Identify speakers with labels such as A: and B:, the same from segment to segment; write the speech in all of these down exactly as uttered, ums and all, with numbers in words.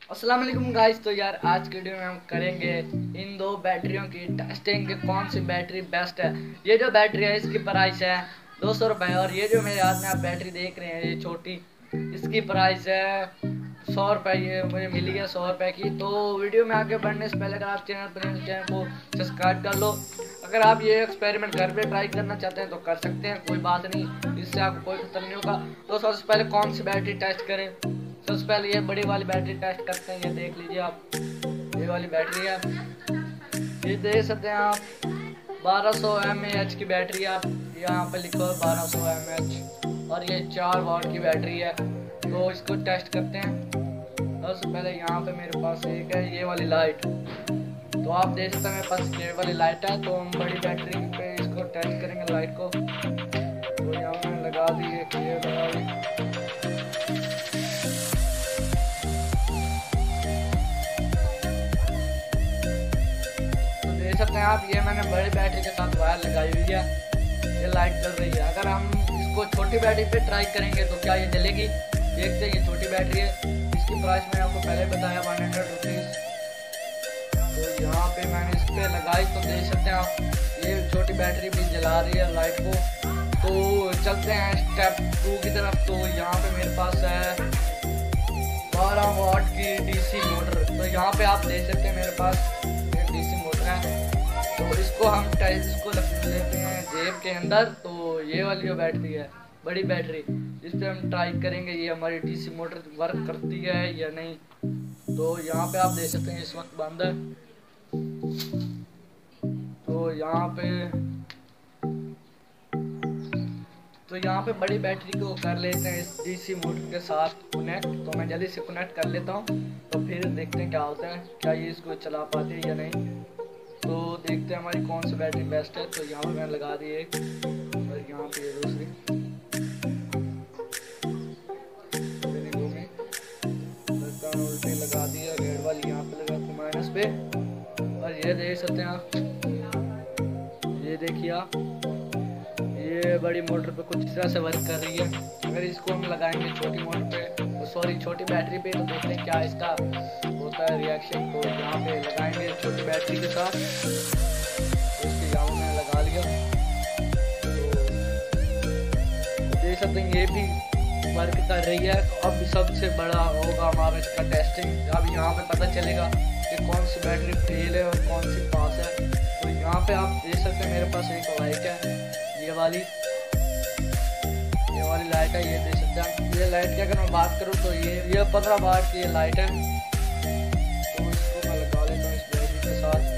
A: अस्सलाम वालेकुम गाइस। तो यार आज के वीडियो में हम करेंगे इन दो बैटरियों की टेस्टिंग कि कौन सी बैटरी बेस्ट है। ये जो बैटरी है इसकी प्राइस है दो सौ रुपये और ये जो मेरे हाथ में आप बैटरी देख रहे हैं ये छोटी, इसकी प्राइस है सौ रुपये। ये मुझे मिली है सौ रुपये की। तो वीडियो में आगे बढ़ने से पहले अगर आप चैनल पर चैनल को सब्सक्राइब कर लो। अगर आप ये एक्सपेरिमेंट घर पे ट्राई करना चाहते हैं तो कर सकते हैं, कोई बात नहीं, इससे आपको कोई खतरा नहीं होगा। तो सबसे पहले कौन सी बैटरी टेस्ट करें, सबसे पहले ये बड़ी वाली बैटरी टेस्ट करते हैं। ये देख लीजिए आप, ये वाली बैटरी है, ये देख सकते हैं आप बारह सौ एम ए एच की बैटरी है। आप यहाँ पे लिखो है बारह सौ एम ए एच और ये चार वाट की बैटरी है। तो इसको टेस्ट करते हैं। सबसे पहले यहाँ पे मेरे पास एक है ये वाली लाइट, तो आप देख सकते हैं मेरे पास ये वाली लाइट है। तो हम बड़ी बैटरी पे इसको टेस्ट करेंगे लाइट को। तो यहाँ मैंने लगा दी, एक ये लगा दी। देख सकते हैं आप, ये मैंने बड़ी बैटरी के साथ वायर लगाई हुई है, ये लाइट जल रही है। अगर हम इसको छोटी बैटरी पे ट्राई करेंगे तो क्या ये जलेगी, देखते हैं। ये छोटी बैटरी है, इसकी प्राइस मैंने आपको पहले बताया वन हंड्रेड रुपीज़। तो यहाँ पे मैंने इस पर लगाई तो देख सकते हैं आप ये छोटी बैटरी भी जला रही है लाइट को। तो चलते हैं स्टेप टू की तरफ। तो यहाँ पे मेरे पास है बारह वाट की डीसी मोटर। तो यहाँ पे आप देख सकते हैं मेरे पास एक डीसी मोटर है। तो इसको हम टाइप इसको रख लेते हैं जेब के अंदर। तो ये वाली जो बैटरी है बड़ी बैटरी, इस पर हम ट्राई करेंगे ये हमारी डीसी मोटर वर्क करती है या नहीं। तो यहाँ पे आप देख सकते हैं इस वक्त बंद है। तो यहाँ पे तो यहाँ पे बड़ी बैटरी को कर लेते हैं इस डीसी मोटर के साथ कनेक्ट। तो मैं जल्दी से कनेक्ट कर लेता हूँ, तो फिर देखते हैं क्या होता है, क्या ये इसको चला पाते हैं या नहीं। तो देखते हैं हमारी कौन सी बैटरी बेस्ट है। तो यहाँ पे मैंने लगा दी एक और यहाँ पे ये दूसरी उल्टी लगा दी है, रेड वाली यहाँ पे लगा दी माइनस पे। और ये देख सकते हैं आप, ये देखिए आप, ये बड़ी मोटर पे कुछ इस तरह से वर्क कर रही है। अगर इसको हम लगाएंगे छोटी मोटर पे, सॉरी छोटी बैटरी पे, तो देखते हैं क्या इसका होता है रिएक्शन। तो यहाँ पे लगाएंगे छोटी बैटरी के साथ, तो इसके यहाँ में लगा लिया। तो देख सकते हैं ये भी वर्क कर रही है। तो अब सबसे बड़ा होगा हमारा इसका टेस्टिंग। अब यहाँ पे पता चलेगा कि कौन सी बैटरी फेल है और कौन सी पास है। तो यहाँ पे आप देख सकते हैं मेरे पास एक लाइट है, ये वाली ये वाली लाइट है, ये देख सकते हैं। ये लाइट की अगर मैं बात करूँ तो ये ये पंद्रह वाट की ये लाइट है। तो इसको मैं लगा लेता हूँ इस बैटरी के साथ।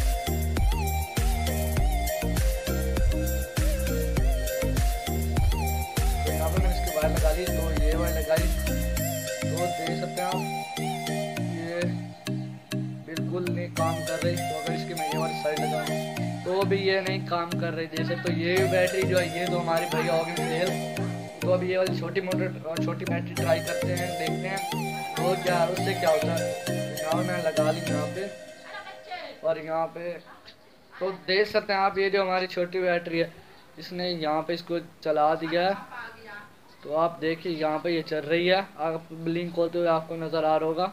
A: तो यहाँ पे मैंने इसकी वायर लगा ली, तो ये वायर लगाई। तो देख सकते हैं आप ये बिल्कुल नहीं काम कर रही। तो अगर इसकी मैं ये वाली साइड लगाऊँ तो भी ये नहीं काम कर रही जैसे। तो ये बैटरी जो है ये तो हमारी भैया होगी फेल। तो अभी ये वाली छोटी मोटर और छोटी बैटरी ट्राई करते हैं, देखते हैं तो क्या उससे क्या होता है। यहाँ मैं लगा ली यहाँ पे और यहाँ पे। तो देख सकते हैं आप, ये जो हमारी छोटी बैटरी है इसने यहाँ पे इसको चला दिया है। तो आप देखिए यहाँ पे ये चल रही है, आप ब्लिंक होते हुए आपको नज़र आ रहा होगा।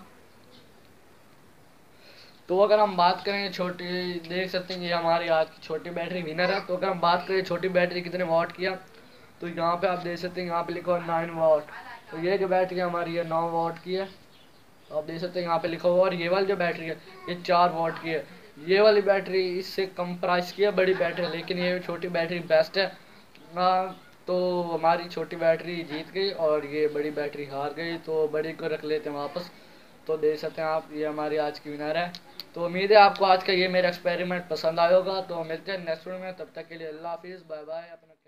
A: तो अगर हम बात करें छोटी, देख सकते हैं ये हमारी आज की छोटी बैटरी विनर है। तो अगर हम बात करें छोटी बैटरी कितने वाट किया, तो यहाँ पे आप देख सकते हैं यहाँ पे लिखा हुआ नाइन वाट। तो ये जो बैटरी हमारी है नौ वाट की है, तो आप देख सकते हैं यहाँ पे लिखा हुआ। और ये वाली जो बैटरी है ये चार वाट की है। ये वाली बैटरी इससे कम प्राइस की है बड़ी बैटरी, लेकिन ये छोटी बैटरी बेस्ट है। आ, तो हमारी छोटी बैटरी जीत गई और ये बड़ी बैटरी हार गई। तो बड़ी को रख लेते हैं वापस। तो देख सकते हैं आप, ये हमारी आज की विनर है। तो उम्मीद है आपको आज का ये मेरा एक्सपेरिमेंट पसंद आया होगा। तो मिलते हैं नेक्स्ट वीडियो में, तब तक के लिए अल्लाह हाफिज़, बाय बाय। अपना